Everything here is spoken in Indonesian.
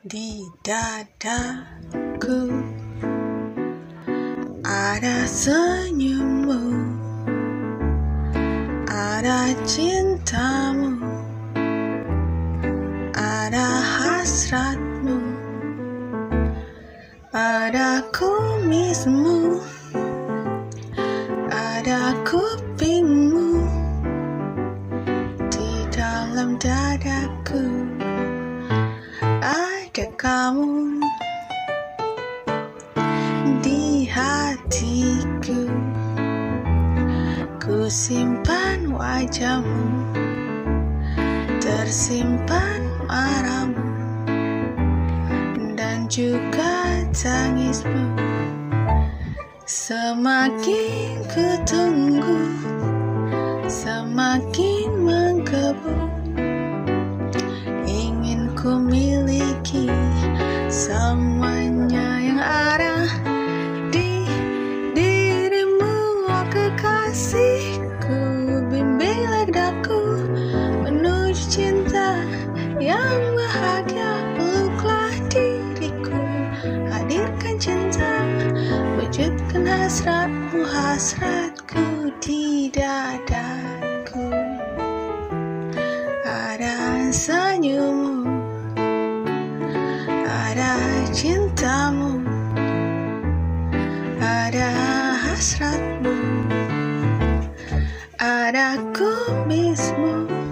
Di dadaku ada senyummu, ada cintamu, ada hasratmu, ada kumismu, ada kupingmu di dalam dadaku. Ada kamu di hatiku, ku simpan wajahmu, tersimpan marahmu, dan juga tangismu. Semakin ku tunggu, semakin menggebu, ingin ku miliki semuanya yang ada di dirimu. Oh kekasihku, bimbinglah daku menuju cinta yang bahagia. Peluklah diriku, hadirkan cinta, wujudkan hasratmu, hasratku di dadaku. Ada senyummu, ada cintamu, ada hasratmu, ada kumismu,